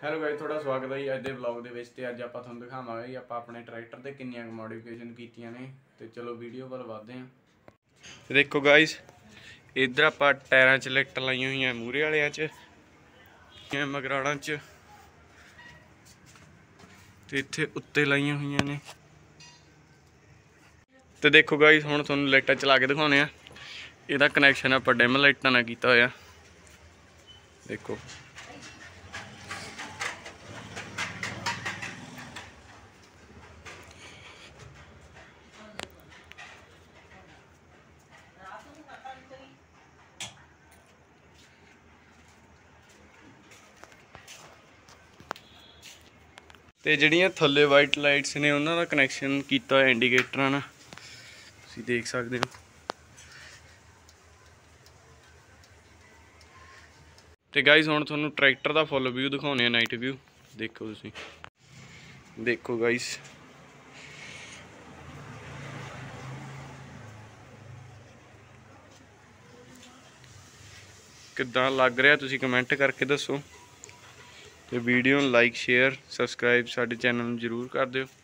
Hello guys, ਤੁਹਾਡਾ ਸਵਾਗਤ ਹੈ ਜੀ ਅੱਜ ਦੇ ਵਲੌਗ ਦੇ ਵਿੱਚ। ਤੇ ਅੱਜ ਆਪਾਂ ਤੁਹਾਨੂੰ ਦਿਖਾਵਾਂਗੇ ਜੀ ਆਪਾਂ ਆਪਣੇ ਟਰੈਕਟਰ ਤੇ ਕਿੰਨੀਆਂ ਮੋਡੀਫਿਕੇਸ਼ਨ ਕੀਤੀਆਂ ਨੇ। ਤੇ ਚਲੋ ਵੀਡੀਓ ਵੱਲ ਵਧਦੇ ਹਾਂ। ਦੇਖੋ ਗਾਇਸ, ਇੱਧਰ ਆਪਾਂ ਟਾਇਰਾਂ 'ਚ ਲਾਈਟਾਂ ਲਾਈਆਂ ਹੋਈਆਂ, ਮੂਹਰੇ ਵਾਲਿਆਂ 'ਚ, ਮਗਰਾੜਾਂ 'ਚ, ਤੇ ਇੱਥੇ ਉੱਤੇ ਲਾਈਆਂ ਹੋਈਆਂ ਨੇ। ਤੇ ਦੇਖੋ ਗਾਇਸ, ਹੁਣ ਤੁਹਾਨੂੰ ਲਾਈਟਾਂ ਚਲਾ ਕੇ ਦਿਖਾਉਂਦੇ ਆ। ਇਹਦਾ ਕਨੈਕਸ਼ਨ ਆਪਾਂ ਡਿਮ ਲਾਈਟਾਂ ਨਾਲ ਕੀਤਾ ਹੋਇਆ। ਦੇਖੋ ਤੇ ਜਿਹੜੀਆਂ ਥੱਲੇ ਵਾਈਟ ਲਾਈਟਸ ਨੇ ਉਹਨਾਂ ਦਾ ਕਨੈਕਸ਼ਨ ਕੀਤਾ ਹੋਇਆ ਇੰਡੀਕੇਟਰਾਂ ਨਾਲ, ਤੁਸੀਂ ਦੇਖ ਸਕਦੇ ਹੋ। ਤੇ ਗਾਇਸ, ਹੁਣ ਤੁਹਾਨੂੰ ਟਰੈਕਟਰ ਦਾ ਫੁੱਲ ਵਿਊ ਦਿਖਾਉਂਦੇ ਆ, ਨਾਈਟ ਵਿਊ। ਦੇਖੋ ਤੁਸੀਂ, ਦੇਖੋ ਗਾਇਸ, ਕਿੱਦਾਂ ਲੱਗ ਰਿਹਾ ਤੁਸੀਂ ਕਮੈਂਟ ਕਰਕੇ ਦੱਸੋ। ਤੇ ਵੀਡੀਓ ਨੂੰ ਲਾਈਕ, ਸ਼ੇਅਰ, ਸਬਸਕ੍ਰਾਈਬ ਸਾਡੇ ਚੈਨਲ ਨੂੰ ਜ਼ਰੂਰ ਕਰ ਦਿਓ।